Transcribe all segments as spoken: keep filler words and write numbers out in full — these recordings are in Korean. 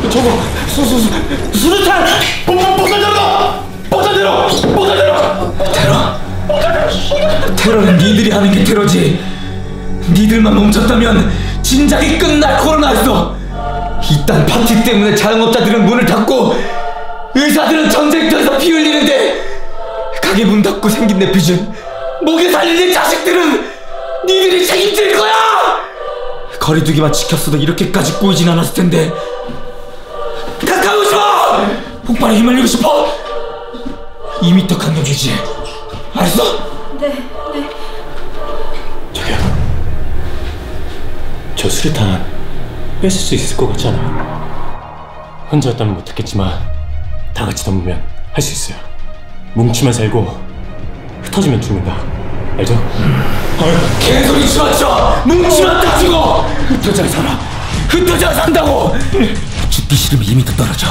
저거 수, 수, 수, 수류탄! 폭탄 들어! 폭탄 들어! 폭탄 들어! 테러? 테러는 니들이 하는 게 테러지. 니들만 멈췄다면 진작에 끝날 코로나였어. 이딴 파티 때문에 자영업자들은 문을 닫고 의사들은 전쟁터에서 피 흘리는데 가게 문 닫고 생긴 내 빚은 목에 살린 내 자식들은 니들이 책임질 거야! 거리두기만 지켰어도 이렇게까지 꼬이진 않았을 텐데. 가까이 오지 마! 폭발에 휘말리고 싶어? 이 미터 간격 유지해. 알았어? 네, 네. 저기요. 저 수류탄 뺏을 수 있을 것 같지 않아요? 혼자였다면 못했겠지만 다 같이 넘으면 할 수 있어요. 뭉치면 살고 흩어지면 죽는다. 알죠? 음. 개소리 치웠죠! 뭉치면 다 죽어! 흩어져야 살아! 흩어져야 산다고! 죽기 싫으면 이 미터 떨어져.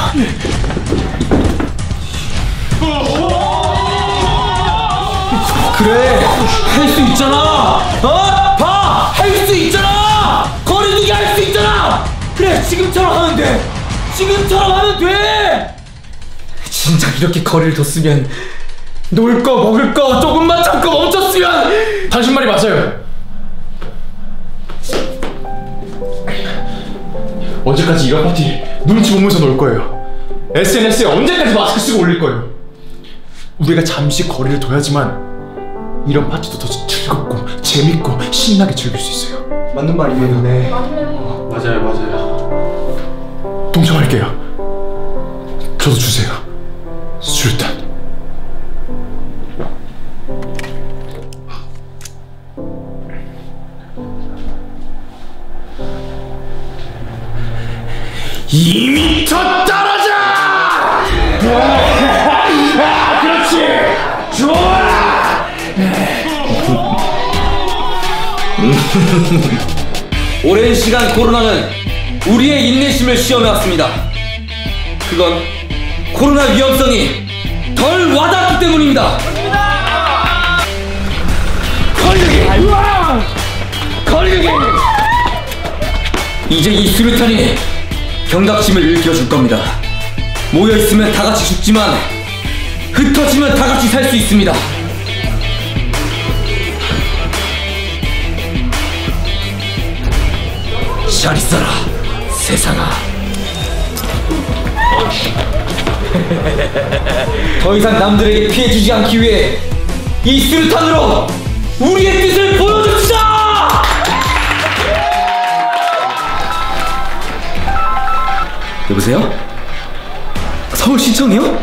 그래! 할 수 있잖아! 어? 봐! 할 수 있잖아! 거리두기 할 수 있잖아! 그래! 지금처럼 하면 돼! 지금처럼 하면 돼! 진작 이렇게 거리를 뒀으면 놀 거 먹을 거 조금만 참고 멈췄으면! 당신 말이 맞아요. 언제까지 이런 파티 눈치 보면서 놀 거예요? 에스엔에스에 언제까지 마스크 쓰고 올릴 거예요? 우리가 잠시 거리를 둬야지만 이런 파티도 더 즐겁고 재밌고 신나게 즐길 수 있어요. 맞는 말이에요. 네. 어, 맞아요, 맞아요. 동참할게요. 저도 주세요. 수류탄. 이 미터 떨어져! 아, 그렇지! 좋아! 오랜 시간 코로나는 우리의 인내심을 시험해왔습니다. 그건 코로나 위험성이 덜 와닿기 때문입니다. 거리두기! 거리두기! 이제 이 수류탄이 경각심을 일깨워줄 겁니다. 모여있으면 다같이 죽지만 흩어지면 다같이 살 수 있습니다. 잘 있어라, 세상아. 더 이상 남들에게 피해주지 않기 위해 이 수류탄으로 우리의 뜻을 보여줍시다! 여보세요? 서울시청이요?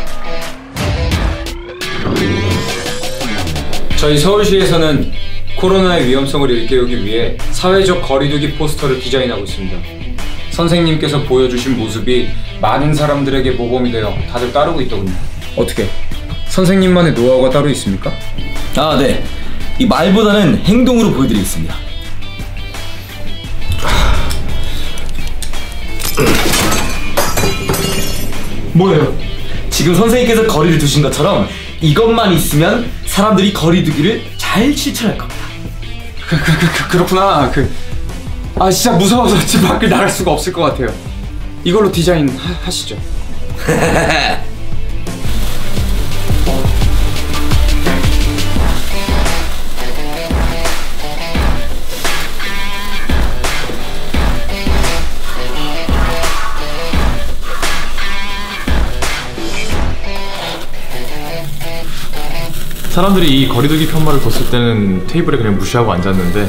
저희 서울시에서는 코로나의 위험성을 일깨우기 위해 사회적 거리두기 포스터를 디자인하고 있습니다. 선생님께서 보여주신 모습이 많은 사람들에게 모범이 되어 다들 따르고 있더군요. 어떻게? 선생님만의 노하우가 따로 있습니까? 아, 네. 이 말보다는 행동으로 보여드리겠습니다. 뭐예요? 지금 선생님께서 거리를 두신 것처럼 이것만 있으면 사람들이 거리두기를 잘 실천할 겁니다. 그, 그, 그, 그, 그렇구나. 그, 아, 진짜 무서워서 집 밖을 나갈 수가 없을 것 같아요. 이걸로 디자인 하, 하시죠. 사람들이 이 거리두기 편말을 뒀을 때는 테이블에 그냥 무시하고 앉았는데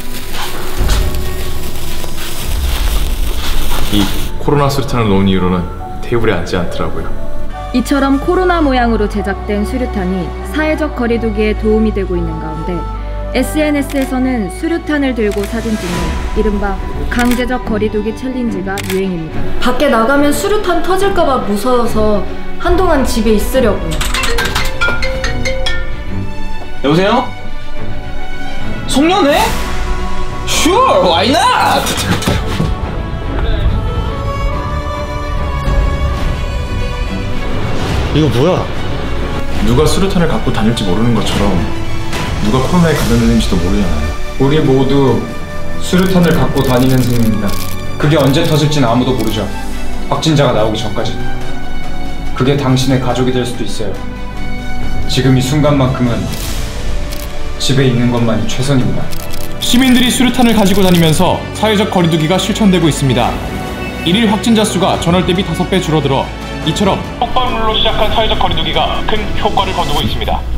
이 코로나 수류탄을 놓은 이후로는 테이블에 앉지 않더라고요. 이처럼 코로나 모양으로 제작된 수류탄이 사회적 거리두기에 도움이 되고 있는 가운데 에스엔에스에서는 수류탄을 들고 사진 찍는 이른바 강제적 거리두기 챌린지가 유행입니다. 밖에 나가면 수류탄 터질까봐 무서워서 한동안 집에 있으려고요. 여보세요? 송년회? Sure, why not? 이거 뭐야? 누가 수류탄을 갖고 다닐지 모르는 것처럼 누가 코로나에 감염됐는지도 모르잖아요. 우리 모두 수류탄을 갖고 다니는 셈입니다. 그게 언제 터질지는 아무도 모르죠. 확진자가 나오기 전까지. 그게 당신의 가족이 될 수도 있어요. 지금 이 순간만큼은 집에 있는 것만이 최선입니다. 시민들이 수류탄을 가지고 다니면서 사회적 거리두기가 실천되고 있습니다. 일일 확진자 수가 전월 대비 다섯 배 줄어들어 이처럼 폭발물로 시작한 사회적 거리두기가 큰 효과를 거두고 있습니다.